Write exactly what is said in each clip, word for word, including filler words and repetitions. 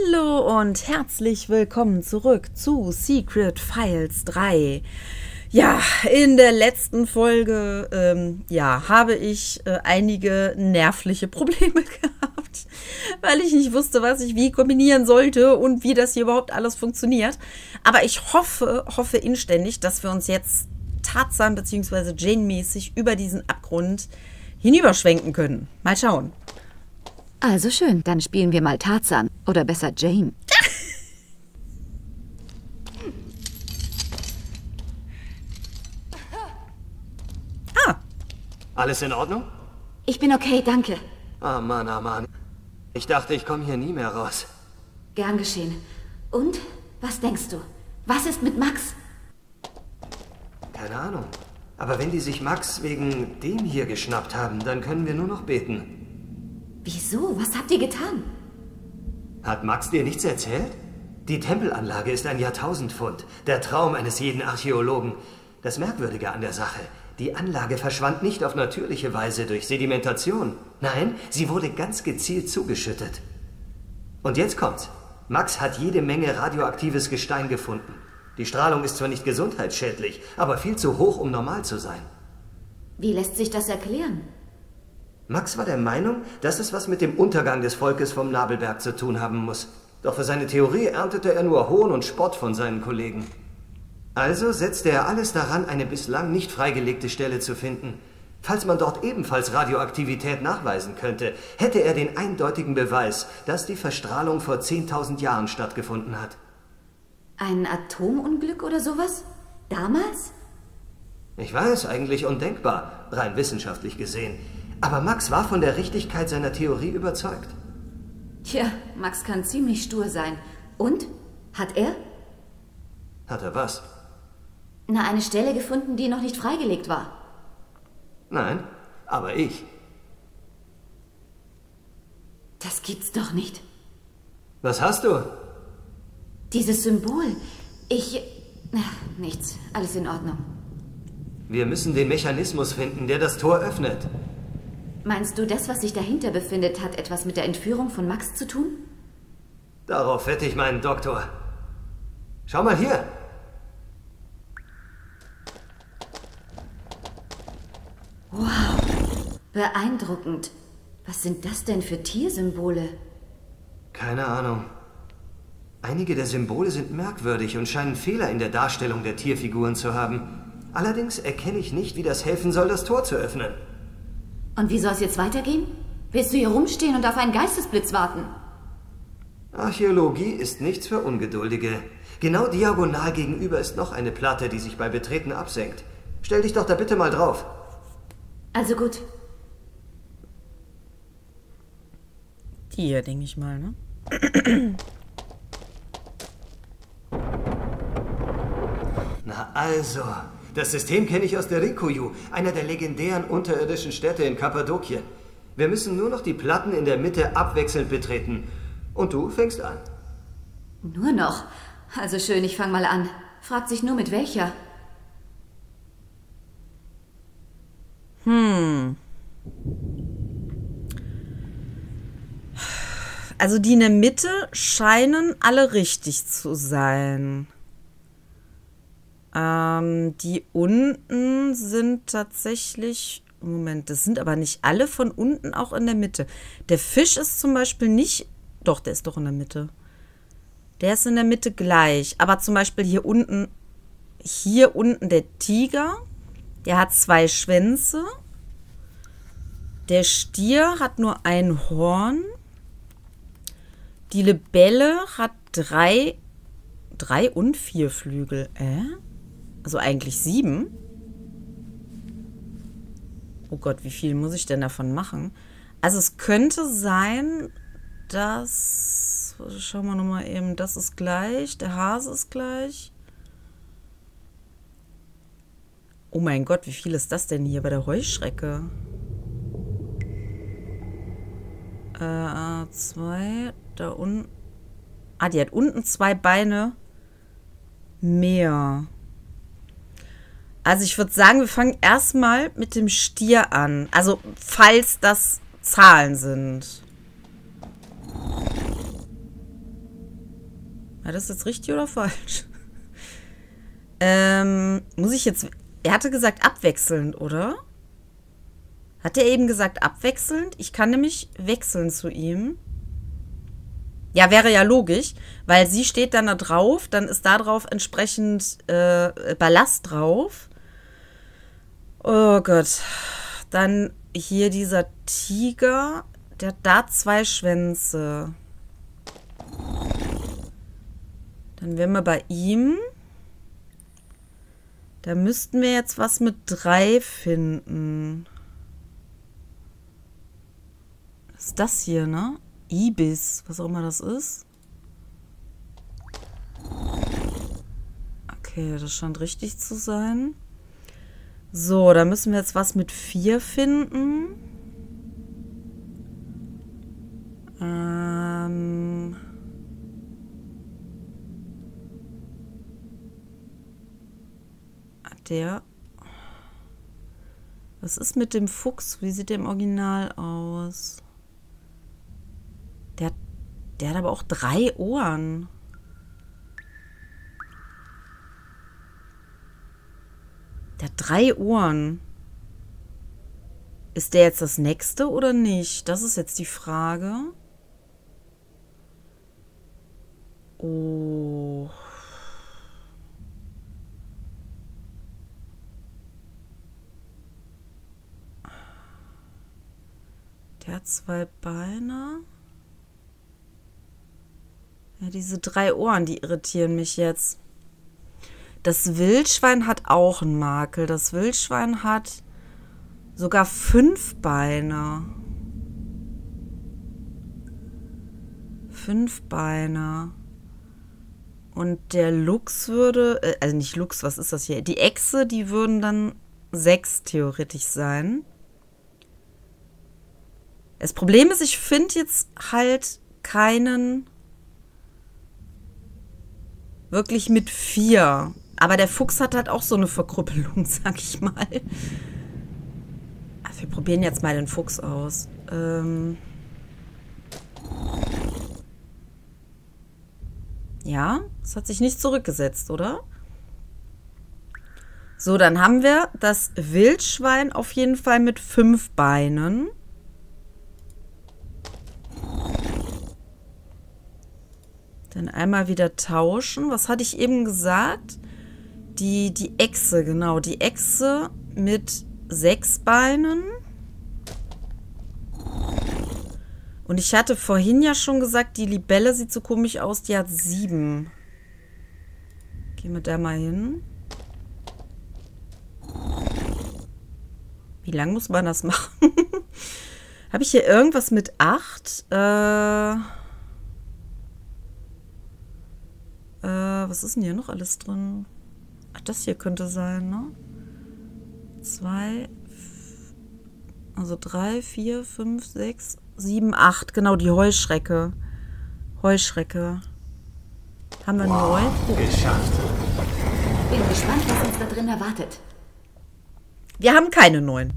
Hallo und herzlich willkommen zurück zu Secret Files drei. Ja, in der letzten Folge ähm, ja, habe ich äh, einige nervliche Probleme gehabt, weil ich nicht wusste, was ich wie kombinieren sollte und wie das hier überhaupt alles funktioniert. Aber ich hoffe, hoffe inständig, dass wir uns jetzt Tarzan bzw. Jane-mäßig über diesen Abgrund hinüberschwenken können. Mal schauen. Also schön, dann spielen wir mal Tarzan. Oder besser Jane. Ah. Alles in Ordnung? Ich bin okay, danke. Ah, Mann, ah, Mann. Ich dachte, ich komme hier nie mehr raus. Gern geschehen. Und? Was denkst du? Was ist mit Max? Keine Ahnung. Aber wenn die sich Max wegen dem hier geschnappt haben, dann können wir nur noch beten. Wieso? Was habt ihr getan? Hat Max dir nichts erzählt? Die Tempelanlage ist ein Jahrtausendfund. Der Traum eines jeden Archäologen. Das Merkwürdige an der Sache: Die Anlage verschwand nicht auf natürliche Weise durch Sedimentation. Nein, sie wurde ganz gezielt zugeschüttet. Und jetzt kommt's. Max hat jede Menge radioaktives Gestein gefunden. Die Strahlung ist zwar nicht gesundheitsschädlich, aber viel zu hoch, um normal zu sein. Wie lässt sich das erklären? Max war der Meinung, dass es was mit dem Untergang des Volkes vom Nabelberg zu tun haben muss. Doch für seine Theorie erntete er nur Hohn und Spott von seinen Kollegen. Also setzte er alles daran, eine bislang nicht freigelegte Stelle zu finden. Falls man dort ebenfalls Radioaktivität nachweisen könnte, hätte er den eindeutigen Beweis, dass die Verstrahlung vor zehntausend Jahren stattgefunden hat. Ein Atomunglück oder sowas? Damals? Ich weiß, eigentlich undenkbar, rein wissenschaftlich gesehen. Aber Max war von der Richtigkeit seiner Theorie überzeugt. Tja, Max kann ziemlich stur sein. Und? Hat er? Hat er was? Na, eine Stelle gefunden, die noch nicht freigelegt war. Nein, aber ich. Das gibt's doch nicht. Was hast du? Dieses Symbol. Ich... Ach, nichts. Alles in Ordnung. Wir müssen den Mechanismus finden, der das Tor öffnet. Meinst du, das, was sich dahinter befindet, hat etwas mit der Entführung von Max zu tun? Darauf wette ich meinen Doktor. Schau mal hier. Wow, beeindruckend. Was sind das denn für Tiersymbole? Keine Ahnung. Einige der Symbole sind merkwürdig und scheinen Fehler in der Darstellung der Tierfiguren zu haben. Allerdings erkenne ich nicht, wie das helfen soll, das Tor zu öffnen. Und wie soll es jetzt weitergehen? Willst du hier rumstehen und auf einen Geistesblitz warten? Archäologie ist nichts für Ungeduldige. Genau diagonal gegenüber ist noch eine Platte, die sich bei Betreten absenkt. Stell dich doch da bitte mal drauf. Also gut. Die hier, denke ich mal, ne? Na also, das System kenne ich aus der Rikuyu, einer der legendären unterirdischen Städte in Kappadokien. Wir müssen nur noch die Platten in der Mitte abwechselnd betreten. Und du fängst an. Nur noch? Also schön, ich fang mal an. Fragt sich nur mit welcher. Hm. Also die in der Mitte scheinen alle richtig zu sein. Ähm, die unten sind tatsächlich... Moment, das sind aber nicht alle von unten auch in der Mitte. Der Fisch ist zum Beispiel nicht... Doch, der ist doch in der Mitte. Der ist in der Mitte gleich. Aber zum Beispiel hier unten... Hier unten der Tiger. Der hat zwei Schwänze. Der Stier hat nur ein Horn. Die Libelle hat drei... Drei und vier Flügel. Äh? Also eigentlich sieben. Oh Gott, wie viel muss ich denn davon machen? Also es könnte sein, dass... Schauen wir nochmal eben. Das ist gleich. Der Hase ist gleich. Oh mein Gott, wie viel ist das denn hier bei der Heuschrecke? Äh, zwei. Da unten. Ah, die hat unten zwei Beine mehr. Also ich würde sagen, wir fangen erstmal mit dem Stier an. Also falls das Zahlen sind. War das jetzt richtig oder falsch? ähm, muss ich jetzt... Er hatte gesagt abwechselnd, oder? Hat er eben gesagt abwechselnd? Ich kann nämlich wechseln zu ihm. Ja, wäre ja logisch, weil sie steht dann da drauf, dann ist da drauf entsprechend äh, Ballast drauf. Oh Gott. Dann hier dieser Tiger, der hat da zwei Schwänze. Dann wären wir bei ihm. Da müssten wir jetzt was mit drei finden. Was ist das hier, ne? Ibis, was auch immer das ist. Okay, das scheint richtig zu sein. So, da müssen wir jetzt was mit vier finden. Ähm... Der. Was ist mit dem Fuchs? Wie sieht der im Original aus? Der, der hat aber auch drei Ohren. Der hat drei Ohren. Ist der jetzt das nächste oder nicht? Das ist jetzt die Frage. Oh. Der hat zwei Beine. Ja, diese drei Ohren, die irritieren mich jetzt. Das Wildschwein hat auch einen Makel. Das Wildschwein hat sogar fünf Beine. Fünf Beine. Und der Luchs würde, äh, also nicht Luchs, was ist das hier? Die Echse, die würden dann sechs theoretisch sein. Das Problem ist, ich finde jetzt halt keinen wirklich mit vier. Aber der Fuchs hat halt auch so eine Verkrüppelung, sag ich mal. Also wir probieren jetzt mal den Fuchs aus. Ähm ja, es hat sich nicht zurückgesetzt, oder? So, dann haben wir das Wildschwein auf jeden Fall mit fünf Beinen. Dann einmal wieder tauschen. Was hatte ich eben gesagt? Die, die Echse, genau. Die Echse mit sechs Beinen. Und ich hatte vorhin ja schon gesagt, die Libelle sieht so komisch aus. Die hat sieben. Gehen wir da mal hin. Wie lang muss man das machen? Habe ich hier irgendwas mit acht? Äh... Äh, was ist denn hier noch alles drin? Ach, das hier könnte sein, ne? Zwei, also drei, vier, fünf, sechs, sieben, acht. Genau, die Heuschrecke. Heuschrecke. Haben wir wow, neun? Geschafft. Bin gespannt, was uns da drin erwartet. Wir haben keine neun.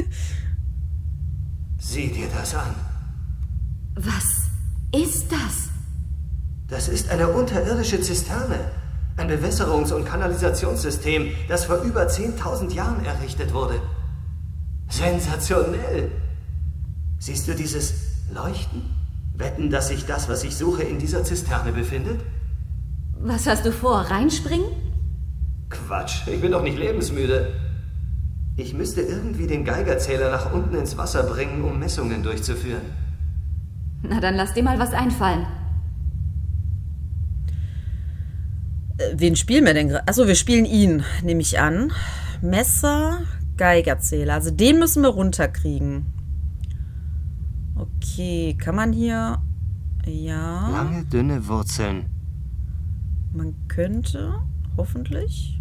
Sieh dir das an. Was ist das? Das ist eine unterirdische Zisterne. Ein Bewässerungs- und Kanalisationssystem, das vor über zehntausend Jahren errichtet wurde. Sensationell. Siehst du dieses Leuchten? Wetten, dass sich das, was ich suche, in dieser Zisterne befindet? Was hast du vor? Reinspringen? Quatsch, ich bin doch nicht lebensmüde. Ich müsste irgendwie den Geigerzähler nach unten ins Wasser bringen, um Messungen durchzuführen. Na, dann lass dir mal was einfallen. Wen spielen wir denn gerade? Achso, wir spielen ihn, nehme ich an. Messer, Geigerzähler. Also den müssen wir runterkriegen. Okay, kann man hier... Ja. Lange, dünne Wurzeln. Man könnte, hoffentlich.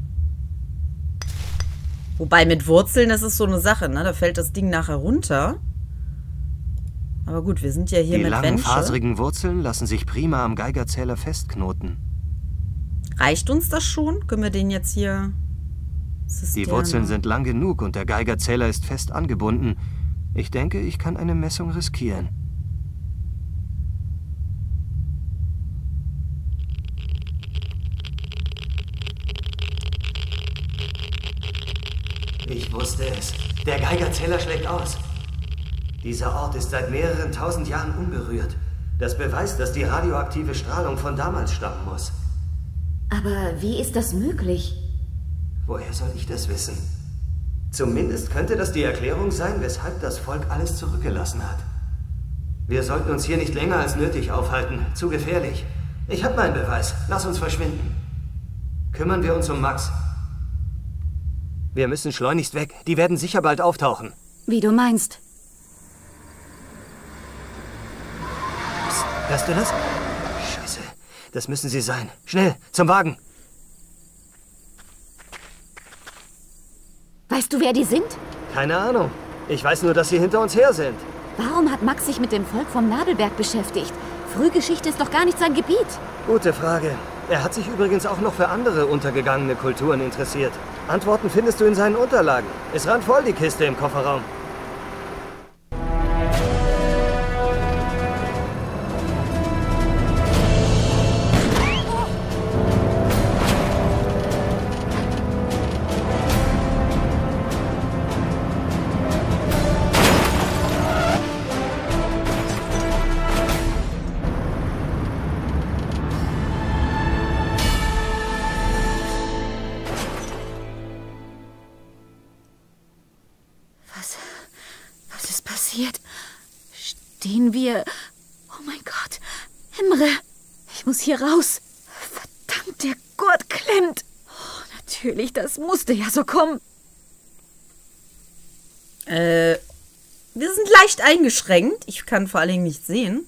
Wobei mit Wurzeln, das ist so eine Sache, ne? Da fällt das Ding nachher runter. Aber gut, wir sind ja hier Die mit langen, Wensche. faserigen Wurzeln lassen sich prima am Geigerzähler festknoten. Reicht uns das schon? Können wir den jetzt hier... Die Wurzeln sind lang genug und der Geigerzähler ist fest angebunden. Ich denke, ich kann eine Messung riskieren. Ich wusste es. Der Geigerzähler schlägt aus. Dieser Ort ist seit mehreren tausend Jahren unberührt. Das beweist, dass die radioaktive Strahlung von damals stammen muss. Aber wie ist das möglich? Woher soll ich das wissen? Zumindest könnte das die Erklärung sein, weshalb das Volk alles zurückgelassen hat. Wir sollten uns hier nicht länger als nötig aufhalten. Zu gefährlich. Ich habe meinen Beweis. Lass uns verschwinden. Kümmern wir uns um Max. Wir müssen schleunigst weg. Die werden sicher bald auftauchen. Wie du meinst. Psst, hörst du das? Scheiße. Das müssen sie sein. Schnell, zum Wagen. Weißt du, wer die sind? Keine Ahnung. Ich weiß nur, dass sie hinter uns her sind. Warum hat Max sich mit dem Volk vom Nadelberg beschäftigt? Frühgeschichte ist doch gar nicht sein Gebiet. Gute Frage. Er hat sich übrigens auch noch für andere untergegangene Kulturen interessiert. Antworten findest du in seinen Unterlagen. Es randvoll die Kiste im Kofferraum. Stehen wir... Oh mein Gott. Emre, ich muss hier raus. Verdammt, der Gurt klemmt. Oh, natürlich, das musste ja so kommen. Äh, wir sind leicht eingeschränkt. Ich kann vor allen Dingen nicht sehen.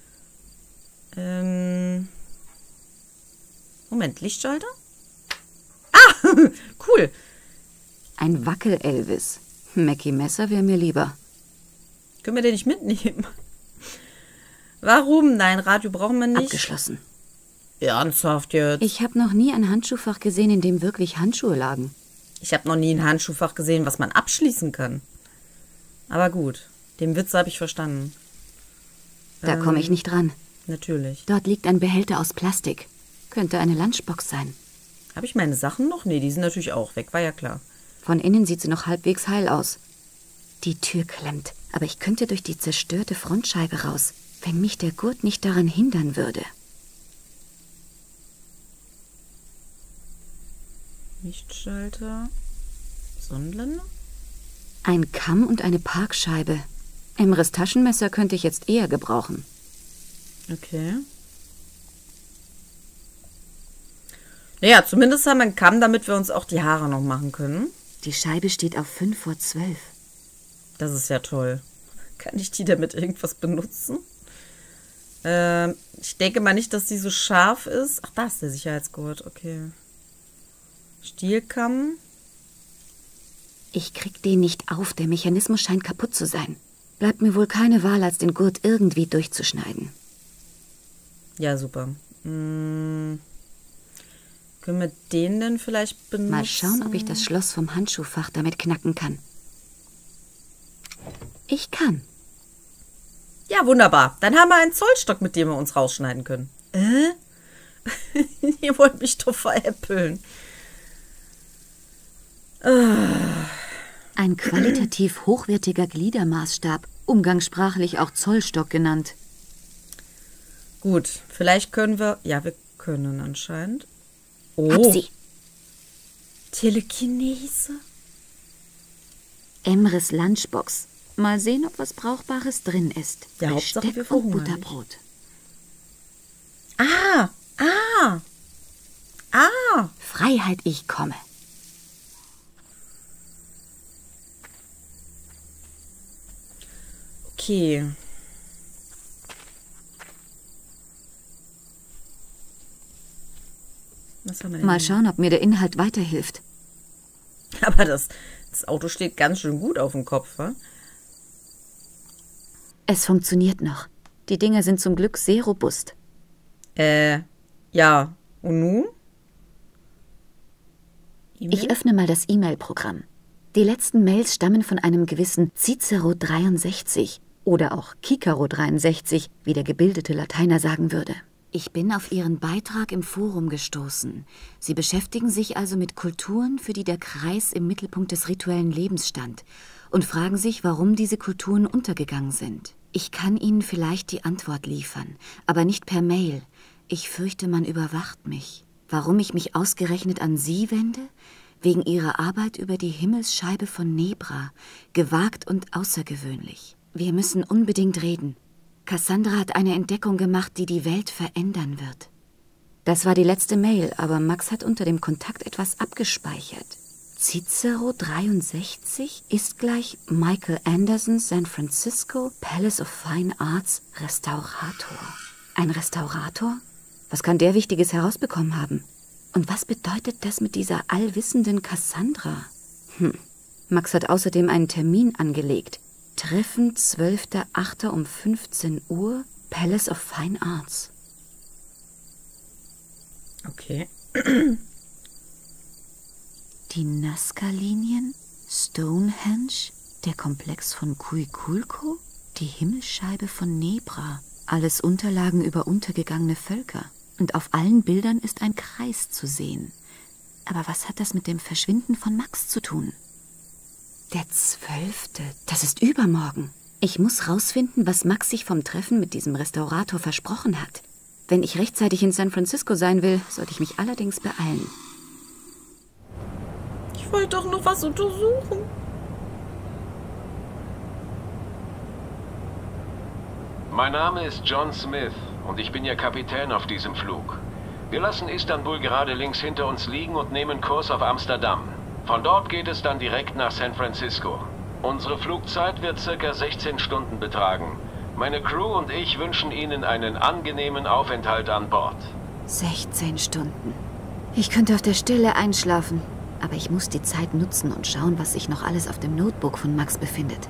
Ähm... Moment, Lichtschalter? Ah, cool. Ein Wackel-Elvis. Mackie Messer wäre mir lieber. Können wir den nicht mitnehmen? Warum? Nein, Radio brauchen wir nicht. Abgeschlossen. Ernsthaft jetzt? Ich habe noch nie ein Handschuhfach gesehen, in dem wirklich Handschuhe lagen. Ich habe noch nie ein Handschuhfach gesehen, was man abschließen kann. Aber gut, den Witz habe ich verstanden. Da ähm, komme ich nicht ran. Natürlich. Dort liegt ein Behälter aus Plastik. Könnte eine Lunchbox sein. Habe ich meine Sachen noch? Nee, die sind natürlich auch weg, war ja klar. Von innen sieht sie noch halbwegs heil aus. Die Tür klemmt, aber ich könnte durch die zerstörte Frontscheibe raus, wenn mich der Gurt nicht daran hindern würde. Lichtschalter. Sonnenblende? Ein Kamm und eine Parkscheibe. Emres Taschenmesser könnte ich jetzt eher gebrauchen. Okay. Naja, zumindest haben wir einen Kamm, damit wir uns auch die Haare noch machen können. Die Scheibe steht auf fünf vor zwölf. Das ist ja toll. Kann ich die damit irgendwas benutzen? Ähm, ich denke mal nicht, dass die so scharf ist. Ach, da ist der Sicherheitsgurt. Okay. Stielkamm. Ich krieg den nicht auf. Der Mechanismus scheint kaputt zu sein. Bleibt mir wohl keine Wahl, als den Gurt irgendwie durchzuschneiden. Ja, super. Hm. Können wir den denn vielleicht benutzen? Mal schauen, ob ich das Schloss vom Handschuhfach damit knacken kann. Ich kann. Ja, wunderbar. Dann haben wir einen Zollstock, mit dem wir uns rausschneiden können. Äh? Ihr wollt mich doch veräppeln. Ah. Ein qualitativ hochwertiger Gliedermaßstab, umgangssprachlich auch Zollstock genannt. Gut, vielleicht können wir... Ja, wir können anscheinend. Oh. Hab sie. Telekinese. Emres Lunchbox. Mal sehen, ob was Brauchbares drin ist. Ja, Besteck Hauptsache wir und verhungern Butterbrot. nicht. Ah, ah, ah. Freiheit, ich komme. Okay. Was haben wir denn Mal hier? schauen, ob mir der Inhalt weiterhilft. Aber das, das Auto steht ganz schön gut auf dem Kopf, wa? Es funktioniert noch. Die Dinger sind zum Glück sehr robust. Äh, ja. Und nun? E-Mail? Ich öffne mal das E-Mail-Programm. Die letzten Mails stammen von einem gewissen Cicero dreiundsechzig oder auch Cicero dreiundsechzig, wie der gebildete Lateiner sagen würde. Ich bin auf Ihren Beitrag im Forum gestoßen. Sie beschäftigen sich also mit Kulturen, für die der Kreis im Mittelpunkt des rituellen Lebens stand und fragen sich, warum diese Kulturen untergegangen sind. Ich kann Ihnen vielleicht die Antwort liefern, aber nicht per Mail. Ich fürchte, man überwacht mich. Warum ich mich ausgerechnet an Sie wende? Wegen Ihrer Arbeit über die Himmelsscheibe von Nebra. Gewagt und außergewöhnlich. Wir müssen unbedingt reden. Cassandra hat eine Entdeckung gemacht, die die Welt verändern wird. Das war die letzte Mail, aber Max hat unter dem Kontakt etwas abgespeichert. Cicero dreiundsechzig ist gleich Michael Anderson, San Francisco, Palace of Fine Arts, Restaurator. Ein Restaurator? Was kann der Wichtiges herausbekommen haben? Und was bedeutet das mit dieser allwissenden Cassandra? Hm. Max hat außerdem einen Termin angelegt. Treffen zwölfter achter um fünfzehn Uhr, Palace of Fine Arts. Okay. Die Nazca-Linien, Stonehenge, der Komplex von Cuiculco, die Himmelsscheibe von Nebra. Alles Unterlagen über untergegangene Völker. Und auf allen Bildern ist ein Kreis zu sehen. Aber was hat das mit dem Verschwinden von Max zu tun? Der zwölfte, das ist übermorgen. Ich muss rausfinden, was Max sich vom Treffen mit diesem Restaurator versprochen hat. Wenn ich rechtzeitig in San Francisco sein will, sollte ich mich allerdings beeilen. Ich wollte doch noch was untersuchen. Mein Name ist John Smith und ich bin Ihr Kapitän auf diesem Flug. Wir lassen Istanbul gerade links hinter uns liegen und nehmen Kurs auf Amsterdam. Von dort geht es dann direkt nach San Francisco. Unsere Flugzeit wird circa sechzehn Stunden betragen. Meine Crew und ich wünschen Ihnen einen angenehmen Aufenthalt an Bord. sechzehn Stunden. Ich könnte auf der Stelle einschlafen, aber ich muss die Zeit nutzen und schauen, was sich noch alles auf dem Notebook von Max befindet.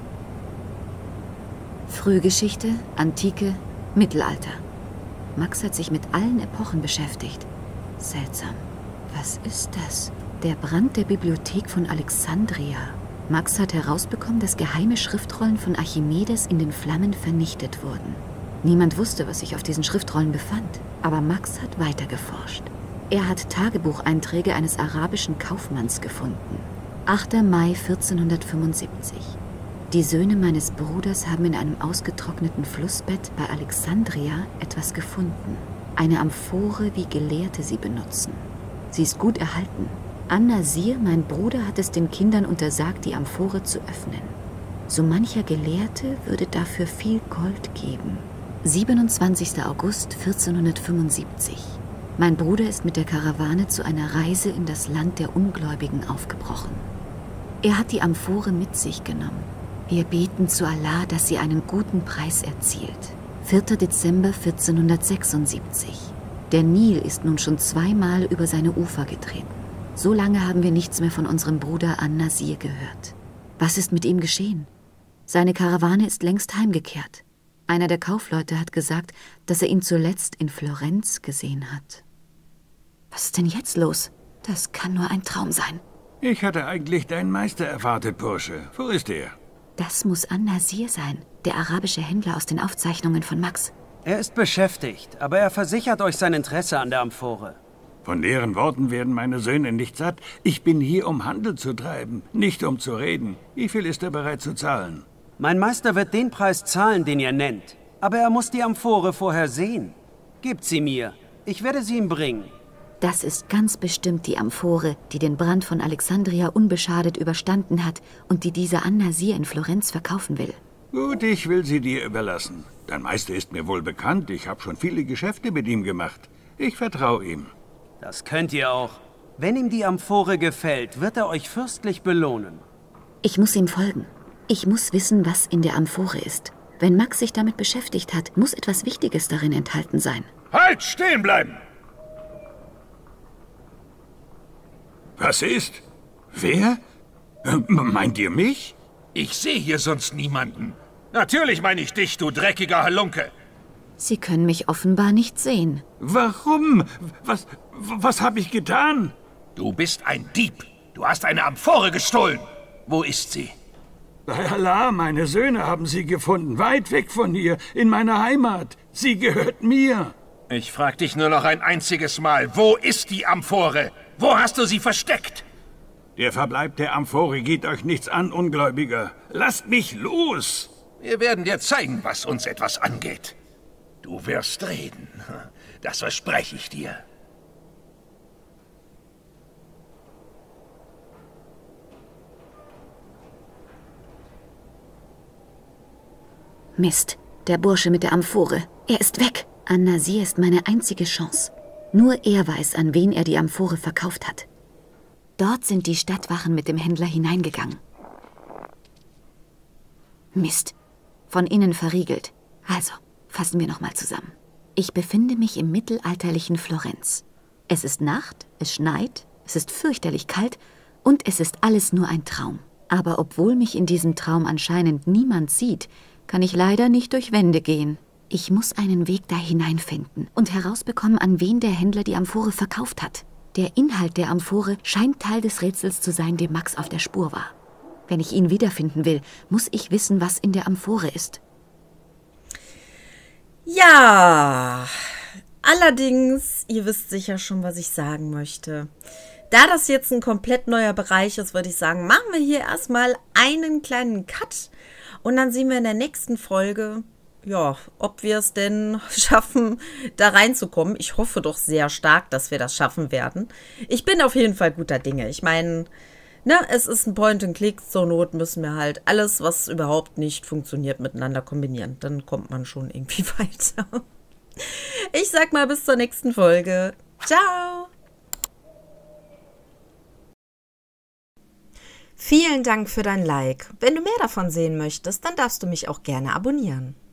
Frühgeschichte, Antike, Mittelalter. Max hat sich mit allen Epochen beschäftigt. Seltsam. Was ist das? Der Brand der Bibliothek von Alexandria. Max hat herausbekommen, dass geheime Schriftrollen von Archimedes in den Flammen vernichtet wurden. Niemand wusste, was sich auf diesen Schriftrollen befand, aber Max hat weitergeforscht. Er hat Tagebucheinträge eines arabischen Kaufmanns gefunden. achter Mai vierzehnhundertfünfundsiebzig. Die Söhne meines Bruders haben in einem ausgetrockneten Flussbett bei Alexandria etwas gefunden. Eine Amphore, wie Gelehrte sie benutzen. Sie ist gut erhalten. An-Nasir, mein Bruder, hat es den Kindern untersagt, die Amphore zu öffnen. So mancher Gelehrte würde dafür viel Gold geben. siebenundzwanzigster August vierzehnhundertfünfundsiebzig. Mein Bruder ist mit der Karawane zu einer Reise in das Land der Ungläubigen aufgebrochen. Er hat die Amphore mit sich genommen. Wir beten zu Allah, dass sie einen guten Preis erzielt. vierter Dezember vierzehnhundertsechsundsiebzig. Der Nil ist nun schon zweimal über seine Ufer getreten. So lange haben wir nichts mehr von unserem Bruder An-Nasir gehört. Was ist mit ihm geschehen? Seine Karawane ist längst heimgekehrt. Einer der Kaufleute hat gesagt, dass er ihn zuletzt in Florenz gesehen hat. Was ist denn jetzt los? Das kann nur ein Traum sein. Ich hatte eigentlich deinen Meister erwartet, Bursche. Wo ist er? Das muss An-Nasir sein, der arabische Händler aus den Aufzeichnungen von Max. Er ist beschäftigt, aber er versichert euch sein Interesse an der Amphore. Von leeren Worten werden meine Söhne nicht satt. Ich bin hier, um Handel zu treiben, nicht um zu reden. Wie viel ist er bereit zu zahlen? Mein Meister wird den Preis zahlen, den ihr nennt. Aber er muss die Amphore vorher sehen. Gebt sie mir. Ich werde sie ihm bringen. Das ist ganz bestimmt die Amphore, die den Brand von Alexandria unbeschadet überstanden hat und die dieser An-Nasir in Florenz verkaufen will. Gut, ich will sie dir überlassen. Dein Meister ist mir wohl bekannt. Ich habe schon viele Geschäfte mit ihm gemacht. Ich vertraue ihm. Das könnt ihr auch. Wenn ihm die Amphore gefällt, wird er euch fürstlich belohnen. Ich muss ihm folgen. Ich muss wissen, was in der Amphore ist. Wenn Max sich damit beschäftigt hat, muss etwas Wichtiges darin enthalten sein. Halt, stehen bleiben! Was ist? Wer? Meint ihr mich? Ich sehe hier sonst niemanden. Natürlich meine ich dich, du dreckiger Halunke. Sie können mich offenbar nicht sehen. Warum? Was, was habe ich getan? Du bist ein Dieb. Du hast eine Amphore gestohlen. Wo ist sie? Bei Allah, meine Söhne haben sie gefunden, weit weg von hier, in meiner Heimat. Sie gehört mir. Ich frag dich nur noch ein einziges Mal. Wo ist die Amphore? Wo hast du sie versteckt? Der Verbleib der Amphore geht euch nichts an, Ungläubiger. Lasst mich los! Wir werden dir zeigen, was uns etwas angeht. Du wirst reden. Das verspreche ich dir. Mist, der Bursche mit der Amphore. Er ist weg. An-Nasir ist meine einzige Chance. Nur er weiß, an wen er die Amphore verkauft hat. Dort sind die Stadtwachen mit dem Händler hineingegangen. Mist, von innen verriegelt. Also, fassen wir nochmal zusammen. Ich befinde mich im mittelalterlichen Florenz. Es ist Nacht, es schneit, es ist fürchterlich kalt und es ist alles nur ein Traum. Aber obwohl mich in diesem Traum anscheinend niemand sieht, kann ich leider nicht durch Wände gehen. Ich muss einen Weg da hineinfinden und herausbekommen, an wen der Händler die Amphore verkauft hat. Der Inhalt der Amphore scheint Teil des Rätsels zu sein, dem Max auf der Spur war. Wenn ich ihn wiederfinden will, muss ich wissen, was in der Amphore ist. Ja, allerdings, ihr wisst sicher schon, was ich sagen möchte. Da das jetzt ein komplett neuer Bereich ist, würde ich sagen, machen wir hier erstmal einen kleinen Cut und dann sehen wir in der nächsten Folge, ja, ob wir es denn schaffen, da reinzukommen. Ich hoffe doch sehr stark, dass wir das schaffen werden. Ich bin auf jeden Fall guter Dinge. Ich meine, ne, es ist ein Point-and-Click. Zur Not müssen wir halt alles, was überhaupt nicht funktioniert, miteinander kombinieren. Dann kommt man schon irgendwie weiter. Ich sag mal bis zur nächsten Folge. Ciao! Vielen Dank für dein Like. Wenn du mehr davon sehen möchtest, dann darfst du mich auch gerne abonnieren.